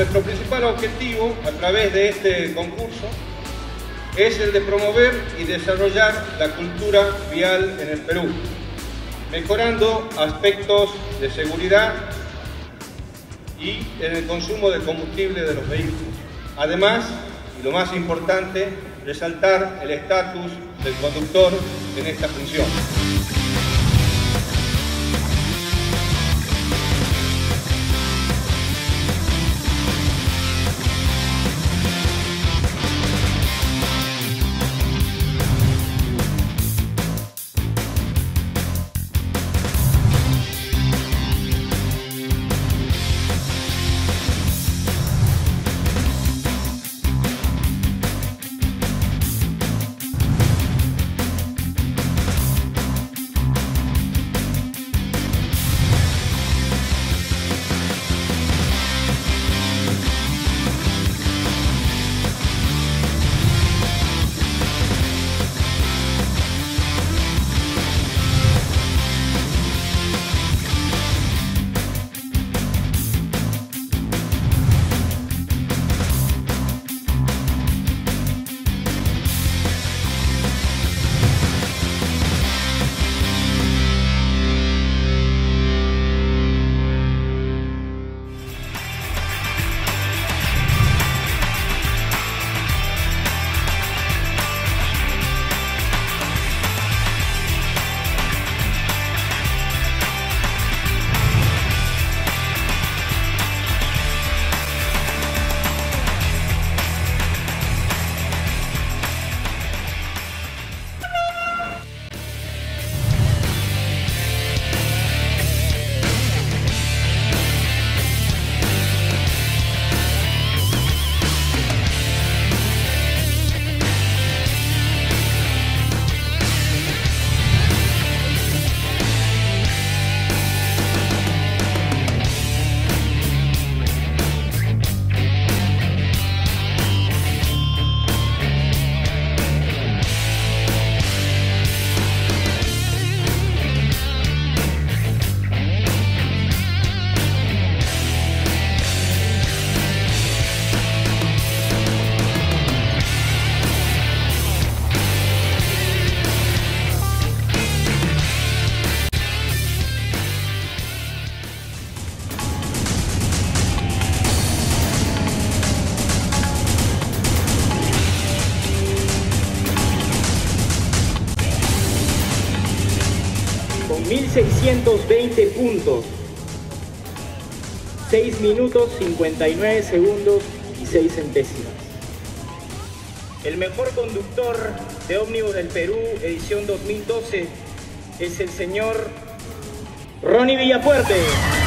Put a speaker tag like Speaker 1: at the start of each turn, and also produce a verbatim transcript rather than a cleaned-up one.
Speaker 1: nuestro principal objetivo a través de este concurso es el de promover y desarrollar la cultura vial en el Perú, mejorando aspectos de seguridad y en el consumo de combustible de los vehículos. Además, y lo más importante, resaltar el estatus del conductor en esta función.
Speaker 2: mil seiscientos veinte puntos, seis minutos cincuenta y nueve segundos y seis centésimas. El mejor conductor de ómnibus del Perú, edición dos mil doce, es el señor Ronnie Villafuerte.